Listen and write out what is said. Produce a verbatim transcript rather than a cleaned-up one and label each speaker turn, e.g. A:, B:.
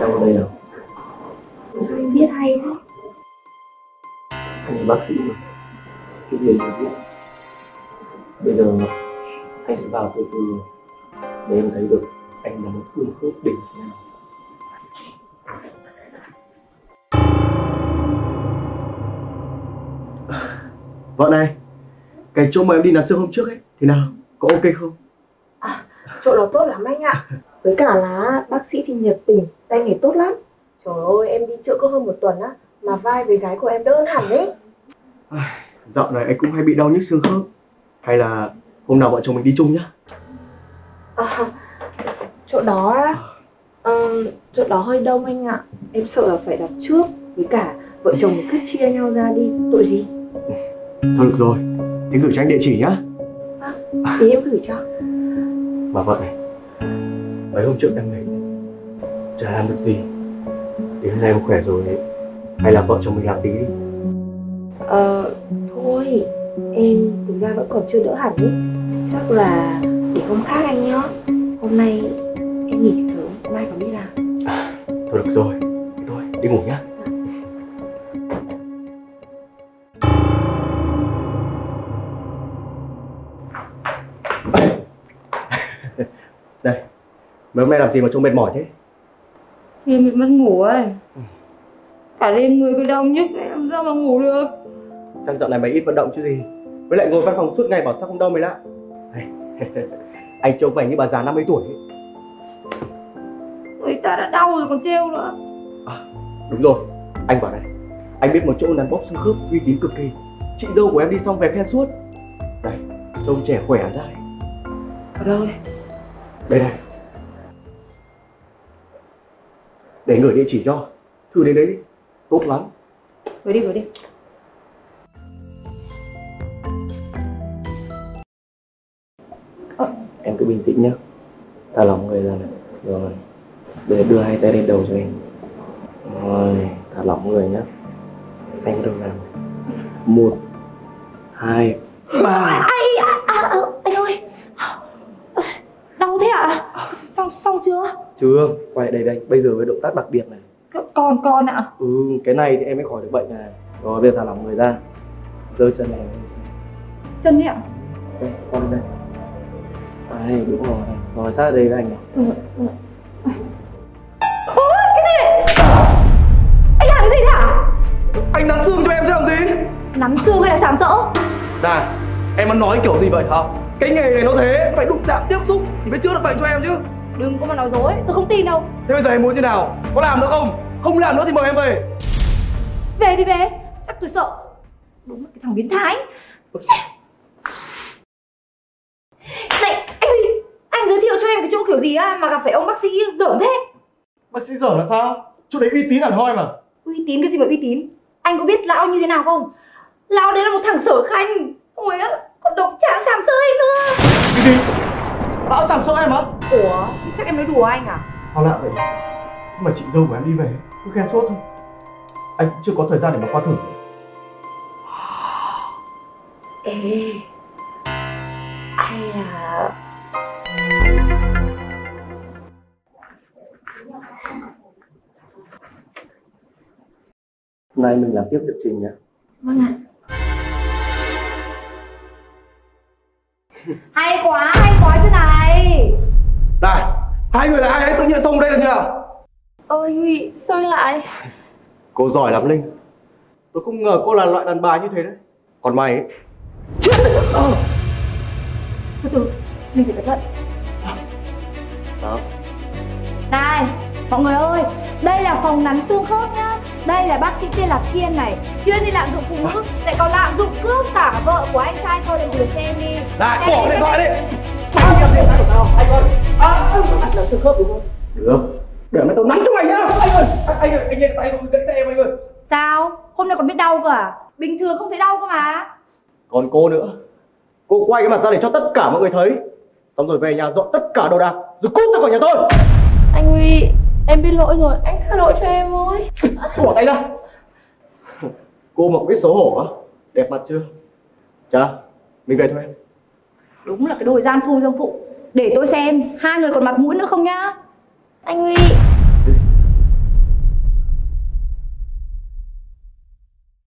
A: Đâu ở đây nào?
B: Sao anh biết hay thế?
A: Anh là bác sĩ mà. Cái gì anh biết. Bây giờ anh sẽ vào từ từ để em thấy được anh nắm xương khớp đỉnh thế nào. Vợ này, cái chỗ mà em đi nắn xương hôm trước ấy thì nào, có ok không?
B: À, chỗ đó tốt lắm anh ạ. Với cả là bác sĩ thì nhiệt tình, tay nghề tốt lắm. Trời ơi, em đi chữa có hơn một tuần á, mà vai với gái của em đỡ hơn hẳn đấy.
A: Dạo này anh cũng hay bị đau nhức xương khớp. Hay là hôm nào vợ chồng mình đi chung nhá?
B: À, chỗ đó á, um, chỗ đó hơi đông anh ạ. Em sợ là phải đặt trước. Với cả vợ chồng mình cứ chia nhau ra đi, tội gì.
A: Thôi được rồi, em gửi cho anh địa chỉ nhá.
B: À, thì em gửi cho.
A: Mà vợ này, mấy hôm trước em thấy chả làm được gì. Thì hôm nay em khỏe rồi ấy. Hay là vợ chồng mình làm tí đi.
B: Ờ, thôi, em thực ra vẫn còn chưa đỡ hẳn ý. Chắc là để hôm khác anh nhá. Hôm nay em nghỉ sớm, mai còn đi làm.
A: À, thôi được rồi, thế thôi, đi ngủ nhá. Đây, mấy hôm nay làm gì mà trông mệt mỏi thế?
C: Em bị mất ngủ ấy. Cả đêm người cứ đau nhức, làm sao mà ngủ được.
A: Chắc dạo này mày ít vận động chứ gì. Với lại ngồi văn phòng suốt ngày bảo sao không đau mày lạ. Anh trông mày như bà già năm mươi tuổi ấy.
C: Người ta đã đau rồi còn trêu nữa.
A: À, đúng rồi, anh bảo này, anh biết một chỗ nắn bóp xương khớp uy tín cực kỳ. Chị dâu của em đi xong về khen suốt. Đây, trông trẻ khỏe ra ấy.
B: Ở đâu đây?
A: Đây này. Để gửi địa chỉ cho. Thử đến đấy đi, tốt lắm.
B: Gửi đi, gửi đi.
A: À, em cứ bình tĩnh nhé. Thả lỏng người ra này. Rồi, để đưa hai tay lên đầu cho em. Rồi, thả lỏng người nhé. Anh bắt đầu làm. Một, hai, ba.
B: Ai, à, à, anh ơi, đau thế ạ? À? Xong xong chưa?
A: Chưa, quay lại đây đây. Bây giờ với động tác đặc biệt này.
B: Còn con ạ? À?
A: Ừ, cái này thì em mới khỏi được bệnh này. Rồi, bây giờ thả lỏng người ra. Giơ chân này.
B: Chân đi ạ?
A: Đây, con lên đây. Đấy, đúng rồi. Rồi, sát ở đây với anh này.
B: Ừ, ừ. Ôi, cái gì này? Anh làm cái gì thế hả?
A: Anh nắn xương cho em chứ làm gì?
B: Nắn xương hay là sàm sỡ?
A: Này, em ăn nói kiểu gì vậy hả? Cái nghề này nó thế, phải đụng chạm tiếp xúc thì mới chữa được bệnh cho em chứ.
B: Đừng có mà nói dối, tôi không tin đâu.
A: Thế bây giờ em muốn như nào? Có làm được không? Không làm nữa thì mời em về.
B: Về thì về, chắc tôi sợ. Đúng là cái thằng biến thái. Này, anh Huy, anh giới thiệu cho em cái chỗ kiểu gì á mà gặp phải ông bác sĩ dởm thế?
A: Bác sĩ dởm là sao? Chỗ đấy uy tín hẳn hoi mà.
B: Uy tín cái gì mà uy tín? Anh có biết lão như thế nào không? Lão đấy là một thằng sở khanh. Ôi á, còn động chạm sàm sỡ em nữa.
A: Cái gì? Lão sàm sỡ em á?
B: Ủa, chắc em nói đùa anh à?
A: Sao lạ vậy? Nhưng mà chị dâu của em đi về cứ khen suốt thôi. Anh cũng chưa có thời gian để mà qua thử.
B: Ê, hay là...
A: Hôm nay mình làm tiếp liệu trình nhé.
B: Vâng ạ. Hay quá, hay quá chứ này.
A: Này, hai người là ai đấy tự nhiên xông đây là như nào?
B: Ôi Huy, sao anh lại?
A: Cô giỏi lắm Linh. Tôi không ngờ cô là loại đàn bà như thế đấy. Còn mày ấy, chết đấy. Ờ.
B: Từ từ, mình phải cẩn thận.
A: Đó.
B: Này, mọi người ơi, đây là phòng nắn xương khớp nhá. Đây là bác sĩ tên là Kiên này, chuyên đi lạm dụng phụ nữ, lại còn lạm dụng cướp cả vợ của anh trai tôi, để người xem đi.
A: Này, bỏ cái điện thoại đi. Bao nhiêu tiền của tao, anh ơi. À, anh nắn xương khớp đúng không? Được. Để mày tao nắn cho mày nhá. Anh ơi, anh anh ơi, anh nghe tay tôi gãy tay em anh ơi.
B: Sao? Hôm nay còn biết đau cơ à? Bình thường không thấy đau cơ mà.
A: Còn cô nữa. Cô quay cái mặt ra để cho tất cả mọi người thấy. Xong rồi về nhà dọn tất cả đồ đạc, rồi cút ra khỏi nhà tôi.
B: Anh Huy, em biết lỗi rồi, anh tha lỗi cho em thôi.
A: Bỏ tay ra. Cô mà biết xấu hổ á? Đẹp mặt chưa? Chà, mình về thôi em.
B: Đúng là cái đôi gian phu dâm phụ. Để tôi xem hai người còn mặt mũi nữa không nhá. Anh Huy,